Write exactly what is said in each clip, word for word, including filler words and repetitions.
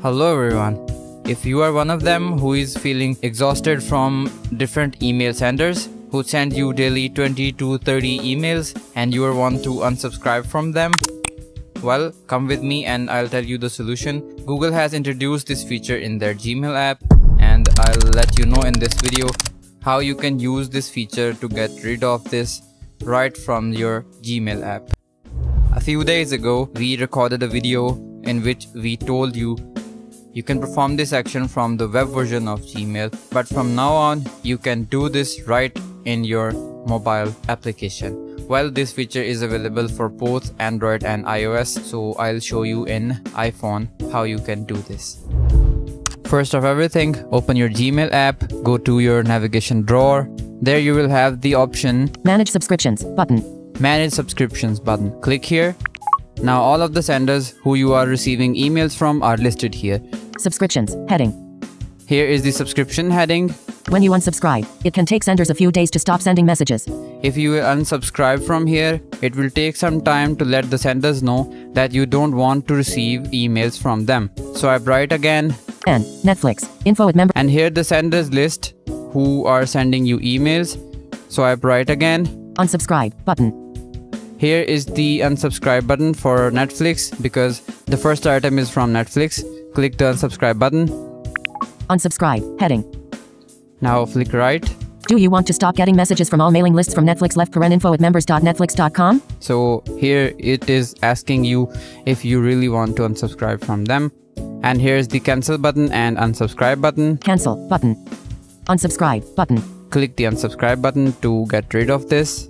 Hello everyone. If you are one of them who is feeling exhausted from different email senders who send you daily twenty to thirty emails and you want to unsubscribe from them, well, come with me and I'll tell you the solution. Google has introduced this feature in their Gmail app, and I'll let you know in this video how you can use this feature to get rid of this right from your Gmail app. A few days ago, we recorded a video in which we told you you can perform this action from the web version of Gmail, but from now on you can do this right in your mobile application. Well, this feature is available for both Android and iOS, so I'll show you in iPhone how you can do this. First of everything, open your Gmail app, go to your navigation drawer. There you will have the option Manage Subscriptions button. Manage Subscriptions button. Click here. Now all of the senders who you are receiving emails from are listed here. Subscriptions heading. Here is the subscription heading. When you unsubscribe, it can take senders a few days to stop sending messages. If you unsubscribe from here, it will take some time to let the senders know that you don't want to receive emails from them. So I write again. And Netflix info at member. And here the senders list who are sending you emails. So I write again. Unsubscribe button. Here is the unsubscribe button for Netflix because the first item is from Netflix. Click the unsubscribe button. Unsubscribe heading. Now flick right. Do you want to stop getting messages from all mailing lists from Netflix? Left paren info at members dot netflix dot com. So here it is asking you if you really want to unsubscribe from them. And here's the cancel button and unsubscribe button. Cancel button. Unsubscribe button. Click the unsubscribe button to get rid of this.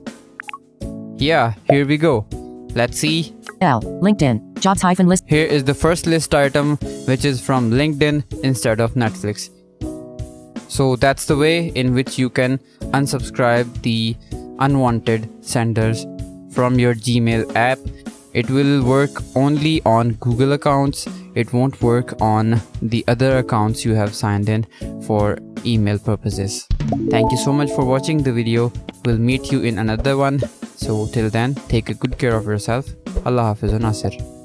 Yeah, here we go. Let's see. L. LinkedIn. Jobs hyphen list. Here is the first list item, which is from LinkedIn instead of Netflix. So that's the way in which you can unsubscribe the unwanted senders from your Gmail app. It will work only on Google accounts. It won't work on the other accounts you have signed in for email purposes. Thank you so much for watching the video. We'll meet you in another one. So till then, take a good care of yourself. Allah Hafiz wa Nasir.